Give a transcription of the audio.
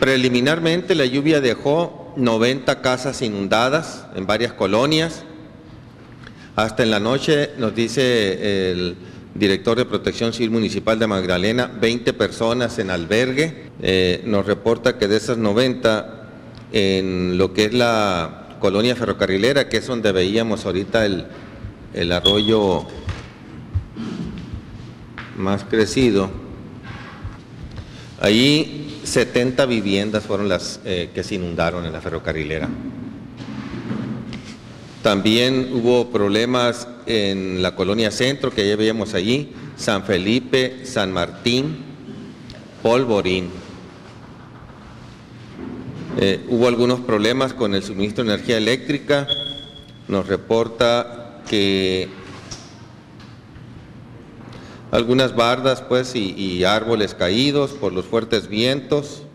Preliminarmente, la lluvia dejó 90 casas inundadas en varias colonias. Hasta en la noche, nos dice el director de Protección Civil Municipal de Magdalena, 20 personas en albergue. Nos reporta que de esas 90, en lo que es la colonia ferrocarrilera, que es donde veíamos ahorita el arroyo más crecido, ahí 70 viviendas fueron las que se inundaron en la ferrocarrilera. También hubo problemas en la colonia Centro, que ya veíamos allí, San Felipe, San Martín, Polvorín. Hubo algunos problemas con el suministro de energía eléctrica. Nos reporta que algunas bardas y árboles caídos por los fuertes vientos.